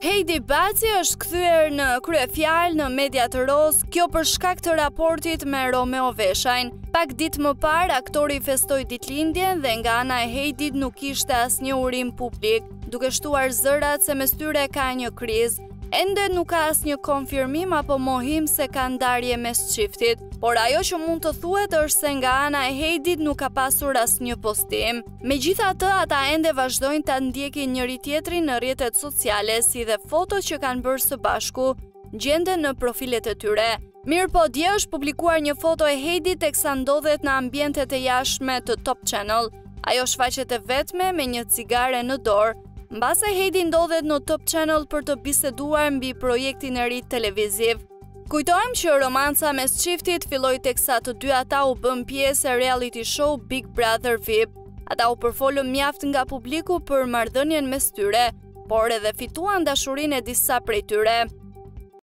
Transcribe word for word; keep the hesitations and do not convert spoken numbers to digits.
Heidi Baci është kthyer në kryefjalë në mediat roz, kjo për shkak të raportit me Romeo Veshajn. Pak ditë më parë, aktori festoi ditëlindjen dhe nga ana e Heidit nuk kishte asnjë urim publik, duke shtuar zërat se mes tyre ka një krizë. Ende nuk ka asnjë konfirmim apo mohim se ka ndarje mes çiftit, por ajo që mund të thuhet është se nga ana e Heidit nuk ka pasur asnjë postim. Megjithatë, ata ende vazhdojnë ta ndjekin njëri tjetrin në rrjetet sociale, si dhe fotot që kanë bërë së bashku gjenden në profilet e tyre. Mirëpo dje është publikuar një foto e Heidit teksa ndodhet në ambientet e jashtme të Top Channel. Ajo shfaqet e vetme me një cigare në dorë. Mbase Heidi ndodhet në Top Channel për të biseduar mbi projektin e ri televiziv. Kujtojmë që romanca mes çiftit filloi teksa të dy ata u bën pjesë e reality show Big Brother V I P. Ata u përfolën mjaft nga publiku për marrëdhënien mes tyre, por edhe fituan dashurinë e disa prej tyre.